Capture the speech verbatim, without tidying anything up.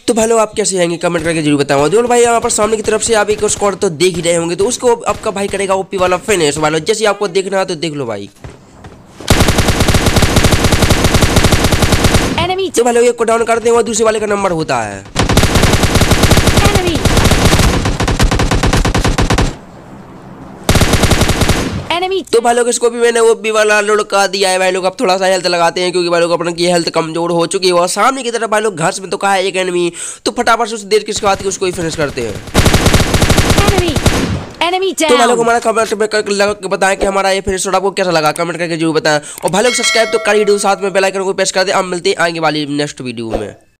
तो भाई लोग आप कैसे आएंगे कमेंट करके जरूर बताओ। जो भाई यहाँ पर सामने की तरफ से आप एक स्क्वाड तो देख ही रहे होंगे, तो उसको आपका भाई करेगा ओपी वाला फिनिश वाला। जैसे आपको देखना है तो देख लो भाई। तो भाई लोग एक को डाउन करते हैं और दूसरे वाले का नंबर होता है। तो भाई लोग इसको भी मैंने ओपी वाला लुढ़का दिया है भाई लोग। अब थोड़ा सा हेल्थ लगाते हैं क्योंकि भाई लोग अपना की हेल्थ कमजोर हो चुकी है। और सामने की तरफ भाई लोग घास में तो कहा है एक एनिमी, तो फटाफट से उस देर किसके बाद उसको ही फिनिश करते हैं। तो भाई लोग हमारा कमेंट में करके बताएं कि हमारा ये फिनिश आपको कैसा लगा, कमेंट करके जरूर बताएं। और भाई लोग सब्सक्राइब तो कर ही दो, साथ में बेल आइकन को प्रेस कर दे। अब मिलते हैं आगे वाली नेक्स्ट वीडियो में।